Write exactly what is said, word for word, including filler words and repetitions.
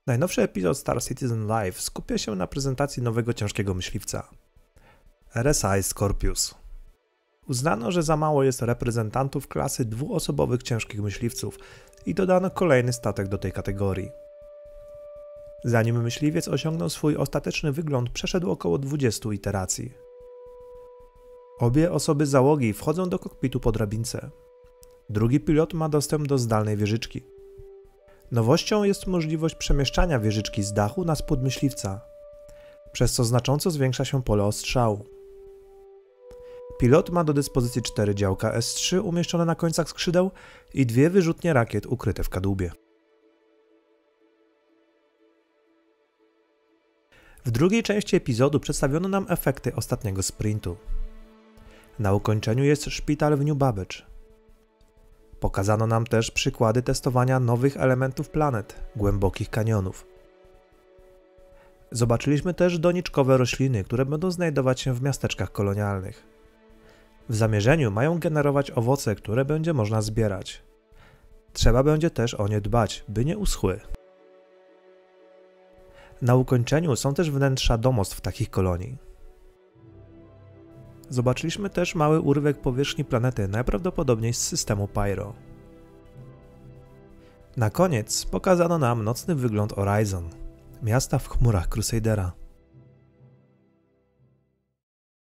Najnowszy epizod Star Citizen Live skupia się na prezentacji nowego ciężkiego myśliwca R S I Scorpius. Uznano, że za mało jest reprezentantów klasy dwuosobowych ciężkich myśliwców i dodano kolejny statek do tej kategorii. Zanim myśliwiec osiągnął swój ostateczny wygląd, przeszedł około dwudziestu iteracji. Obie osoby załogi wchodzą do kokpitu po drabince. Drugi pilot ma dostęp do zdalnej wieżyczki. Nowością jest możliwość przemieszczania wieżyczki z dachu na spód myśliwca, przez co znacząco zwiększa się pole ostrzału. Pilot ma do dyspozycji cztery działka S trzy umieszczone na końcach skrzydeł i dwie wyrzutnie rakiet ukryte w kadłubie. W drugiej części epizodu przedstawiono nam efekty ostatniego sprintu. Na ukończeniu jest szpital w New Babbage. Pokazano nam też przykłady testowania nowych elementów planet, głębokich kanionów. Zobaczyliśmy też doniczkowe rośliny, które będą znajdować się w miasteczkach kolonialnych. W zamierzeniu mają generować owoce, które będzie można zbierać. Trzeba będzie też o nie dbać, by nie uschły. Na ukończeniu są też wnętrza domostw takich kolonii. Zobaczyliśmy też mały urywek powierzchni planety, najprawdopodobniej z systemu Pyro. Na koniec pokazano nam nocny wygląd Horizon, miasta w chmurach Crusadera.